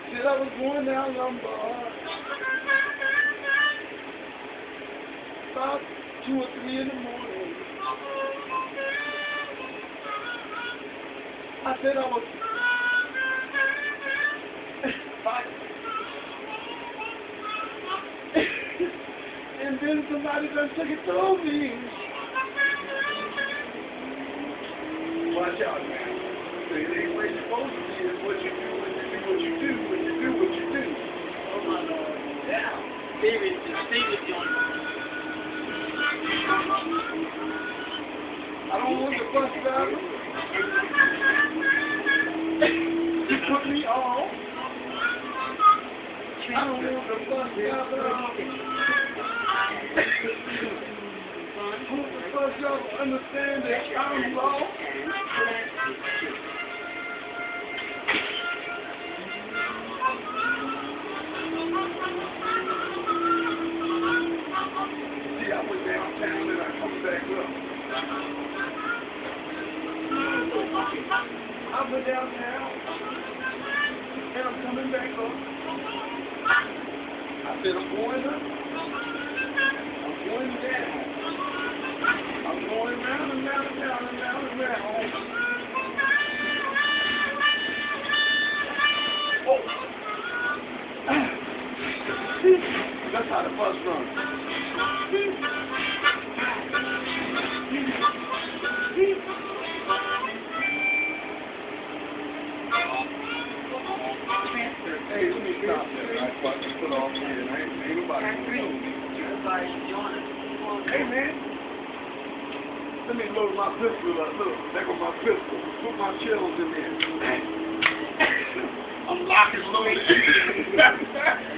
Said I was going down Lombard. About 2 or 3 in the morning. I said I was... And then somebody done took it through me. Watch out, man. So it ain't where you're supposed to be. It's what you do when you do what you do when you do what you do. Oh my Lord. Yeah. David joined us. I don't want the bus driver. You put me off. I don't want the bus driver. I hope the bus driver understand that I'm lost. See, I went downtown and I come back up. I went downtown and I'm coming back up. I said I'm going up. I'm going down. I'm going round and round and round and round and round. Oh. That's how the bus runs. Hey, let me stop that. Right? So I can put off here. Ain't nobody going. Hey, man. Let me load my pistol up. Look, there goes my pistol. Put my shells in there. I'm lock and loaded.